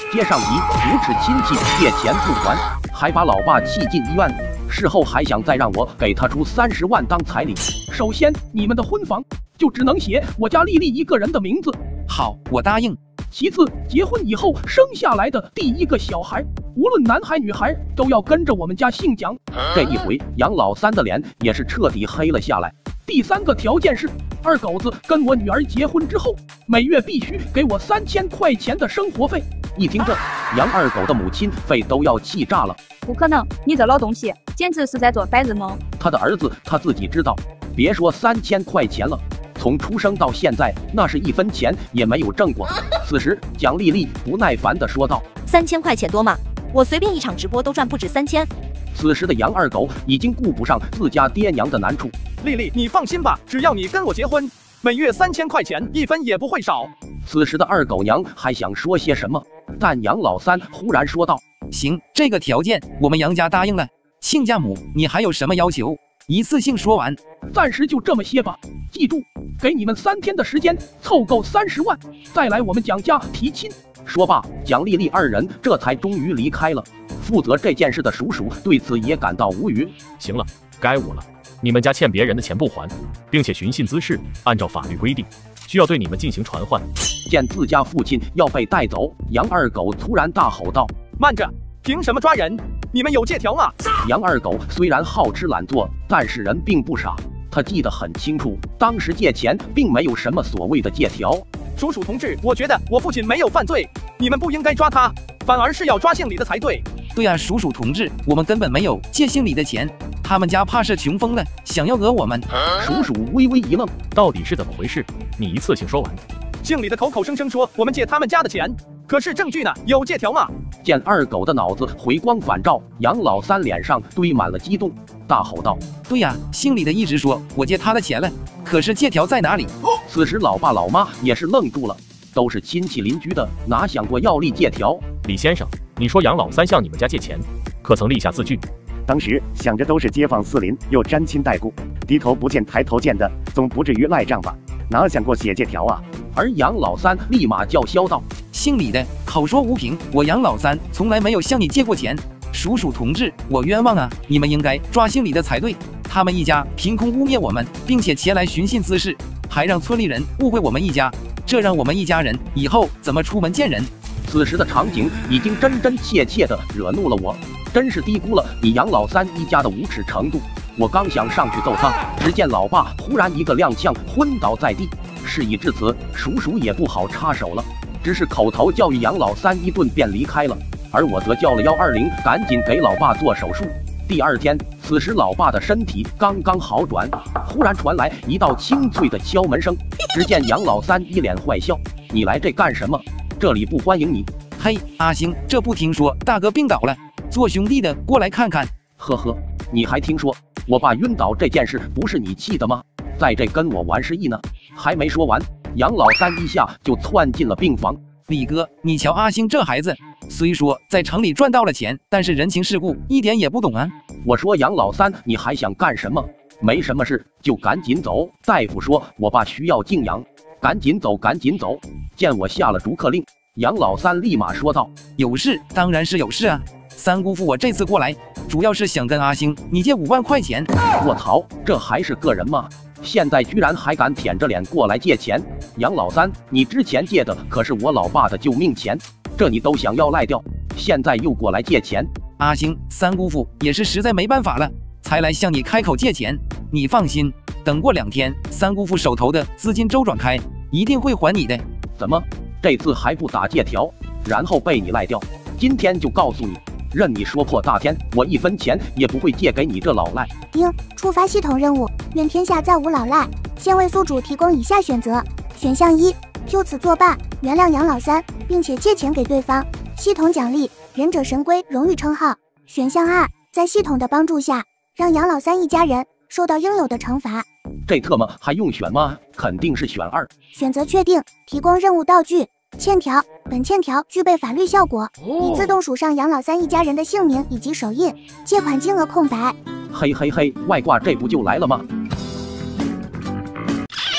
接上级无耻亲戚借钱不还，还把老爸气进医院，事后还想再让我给他出30万当彩礼。首先，你们的婚房就只能写我家丽丽一个人的名字。 好，我答应。 其次，结婚以后生下来的第一个小孩，无论男孩女孩，都要跟着我们家姓蒋。这一回，杨老三的脸也是彻底黑了下来。第3个条件是，二狗子跟我女儿结婚之后，每月必须给我3000块钱的生活费。一听这，杨二狗的母亲肺都要气炸了。 不可能，你这老东西简直是在做白日梦。 他的儿子他自己知道，别说3000块钱了，从出生到现在，那是1分钱也没有挣过。此时，蒋丽丽不耐烦地说道 ：“3000块钱多吗？我随便一场直播都赚不止3000。” 此时的杨二狗已经顾不上自家爹娘的难处。 丽丽，你放心吧，只要你跟我结婚，每月3000块钱1分也不会少。 此时的二狗娘还想说些什么，但杨老三忽然说道：“ 行，这个条件我们杨家答应了。亲家母，你还有什么要求？一次性说完。” 暂时就这么些吧，记住，给你们3天的时间，凑够30万，再来我们蒋家提亲。说罢，蒋丽丽二人这才终于离开了。负责这件事的叔叔对此也感到无语。 行了，该我了。你们家欠别人的钱不还，并且寻衅滋事，按照法律规定，需要对你们进行传唤。 见自家父亲要被带走，杨二狗突然大吼道：“ 慢着，凭什么抓人？你们有借条吗？” 杨二狗虽然好吃懒做，但是人并不傻，他记得很清楚，当时借钱并没有什么所谓的借条。 叔叔同志，我觉得我父亲没有犯罪，你们不应该抓他，反而是要抓姓李的才对。 对啊，叔叔同志，我们根本没有借姓李的钱，他们家怕是穷疯了，想要讹我们。 叔叔微微一愣， 到底是怎么回事？你一次性说完。 姓李的口口声声说我们借他们家的钱，可是证据呢？有借条吗？ 见二狗的脑子回光返照，杨老三脸上堆满了激动，大吼道：“ 对呀，姓李的一直说我借他的钱了，可是借条在哪里？” 此时老爸老妈也是愣住了，都是亲戚邻居的，哪想过要立借条？ 李先生，你说杨老三向你们家借钱，可曾立下字据？ 当时想着都是街坊四邻，又沾亲带故，低头不见抬头见的，总不至于赖账吧？哪想过写借条啊？ 而杨老三立马叫嚣道：“ 姓李的口说无凭，我杨老三从来没有向你借过钱，叔叔同志，我冤枉啊！你们应该抓姓李的才对，他们一家凭空污蔑我们，并且前来寻衅滋事，还让村里人误会我们一家，这让我们一家人以后怎么出门见人？” 此时的场景已经真真切切的惹怒了我，真是低估了你杨老三一家的无耻程度。我刚想上去揍他，只见老爸忽然一个踉跄昏倒在地。事已至此，叔叔也不好插手了，只是口头教育杨老三一顿便离开了。而我则叫了120，赶紧给老爸做手术。第2天，此时老爸的身体刚刚好转，忽然传来一道清脆的敲门声。只见杨老三一脸坏笑：“你来这干什么？这里不欢迎你。” 嘿，阿星，这不听说大哥病倒了，做兄弟的过来看看。 呵呵，你还听说我爸晕倒这件事不是你气的吗？在这跟我玩失忆呢。还没说完，杨老三一下就窜进了病房。 李哥，你瞧阿星这孩子，虽说在城里赚到了钱，但是人情世故一点也不懂啊。 我说杨老三，你还想干什么？没什么事就赶紧走，大夫说我爸需要静养，赶紧走，赶紧走。见我下了逐客令，杨老三立马说道：“ 有事，当然是有事啊。三姑父，我这次过来，主要是想跟阿星你借5万块钱。” 我操，这还是个人吗？现在居然还敢舔着脸过来借钱！杨老三，你之前借的可是我老爸的救命钱，这你都想要赖掉，现在又过来借钱。 阿星，三姑父也是实在没办法了，才来向你开口借钱。你放心，等过2天，三姑父手头的资金周转开，一定会还你的。 怎么，这次还不打借条，然后被你赖掉？今天就告诉你，任你说破大天，我1分钱也不会借给你这老赖。 触发系统任务，愿天下再无老赖。现为宿主提供以下选择：选项1，就此作罢，原谅杨老三，并且借钱给对方，系统奖励忍者神龟荣誉称号。选项2，在系统的帮助下，让杨老三一家人受到应有的惩罚。 这特么还用选吗？肯定是选2。 选择确定，提供任务道具。欠条，本欠条具备法律效果，已自动署上杨老三一家人的姓名以及手印，借款金额空白。 嘿嘿嘿，外挂这不就来了吗？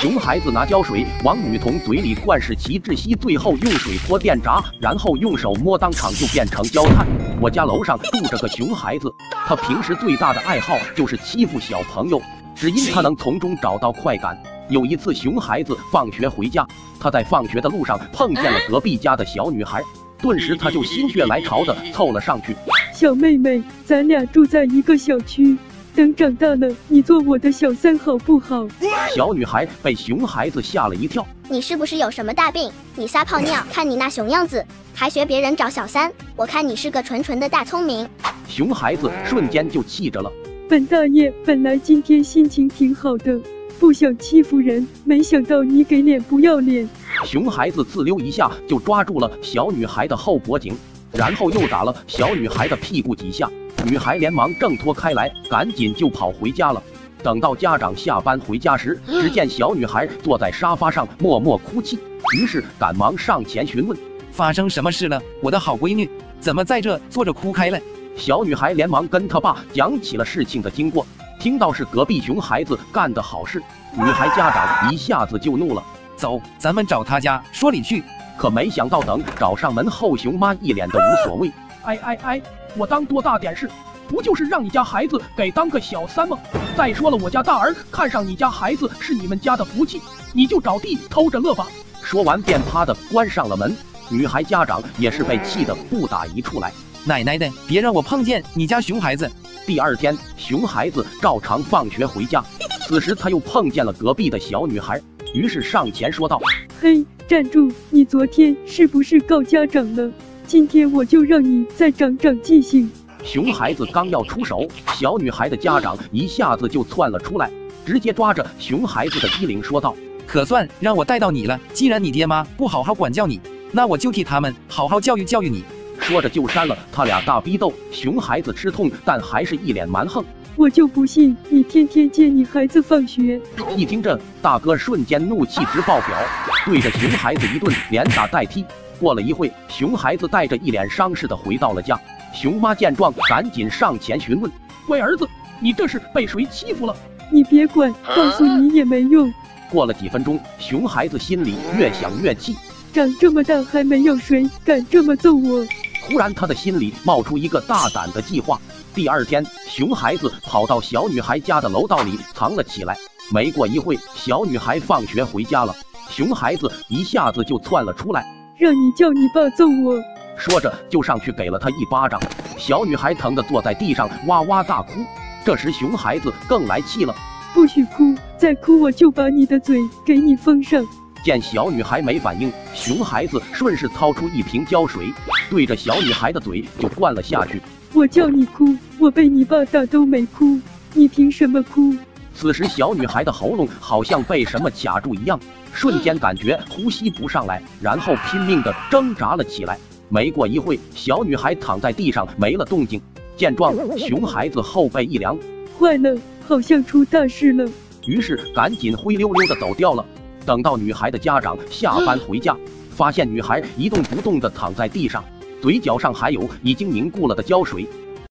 熊孩子拿胶水往女童嘴里灌食其窒息，最后用水泼电闸，然后用手摸，当场就变成焦炭。我家楼上住着个熊孩子，他平时最大的爱好就是欺负小朋友，只因他能从中找到快感。有一次，熊孩子放学回家，他在放学的路上碰见了隔壁家的小女孩，顿时他就心血来潮的凑了上去。 小妹妹，咱俩住在一个小区，等长大了，你做我的小三好不好？ 小女孩被熊孩子吓了一跳。 你是不是有什么大病？你撒泡尿，看你那熊样子，还学别人找小三，我看你是个纯纯的大聪明。 熊孩子瞬间就气着了。 本大爷本来今天心情挺好的，不想欺负人，没想到你给脸不要脸。 熊孩子呲溜一下就抓住了小女孩的后脖颈，然后又打了小女孩的屁股几下，女孩连忙挣脱开来，赶紧就跑回家了。等到家长下班回家时，只见小女孩坐在沙发上默默哭泣，于是赶忙上前询问发生什么事了，我的好闺女，怎么在这坐着哭开了？ 小女孩连忙跟她爸讲起了事情的经过，听到是隔壁熊孩子干的好事，女孩家长一下子就怒了， 走，咱们找他家说理去。 可没想到等找上门后，熊妈一脸的无所谓。 哎，我当多大点事？不就是让你家孩子给当个小三吗？再说了，我家大儿看上你家孩子是你们家的福气，你就找地偷着乐吧。 说完便啪的关上了门。女孩家长也是被气得不打一处来。 奶奶的，别让我碰见你家熊孩子。 第二天，熊孩子照常放学回家，此时他又碰见了隔壁的小女孩，于是上前说道： 嘿，站住！你昨天是不是告家长了？今天我就让你再长长记性。 熊孩子刚要出手，小女孩的家长一下子就窜了出来，直接抓着熊孩子的衣领说道： 可算让我带到你了，既然你爹妈不好好管教你，那我就替他们好好教育教育你。 说着就扇了他俩大逼斗。熊孩子吃痛，但还是一脸蛮横。 我就不信你天天接你孩子放学。 一听这，大哥瞬间怒气值爆表，对着熊孩子一顿连打带踢。过了一会，熊孩子带着一脸伤势的回到了家。熊妈见状，赶紧上前询问： 喂，儿子，你这是被谁欺负了？ 你别管，告诉你也没用。 过了几分钟，熊孩子心里越想越气， 长这么大还没有谁敢这么揍我。 忽然他的心里冒出一个大胆的计划。第二天，熊孩子跑到小女孩家的楼道里藏了起来。没过一会，小女孩放学回家了，熊孩子一下子就窜了出来， 让你叫你爸揍我。 说着就上去给了他一巴掌。小女孩疼得坐在地上哇哇大哭。这时熊孩子更来气了： 不许哭，再哭我就把你的嘴给你封上。 见小女孩没反应，熊孩子顺势掏出一瓶胶水，对着小女孩的嘴就灌了下去。 我叫你哭，我被你爸打都没哭，你凭什么哭？ 此时小女孩的喉咙好像被什么卡住一样，瞬间感觉呼吸不上来，然后拼命地挣扎了起来。没过一会，小女孩躺在地上没了动静。见状，熊孩子后背一凉， 坏了，好像出大事了。 于是赶紧灰溜溜地走掉了。等到女孩的家长下班回家，发现女孩一动不动地躺在地上，嘴角上还有已经凝固了的胶水。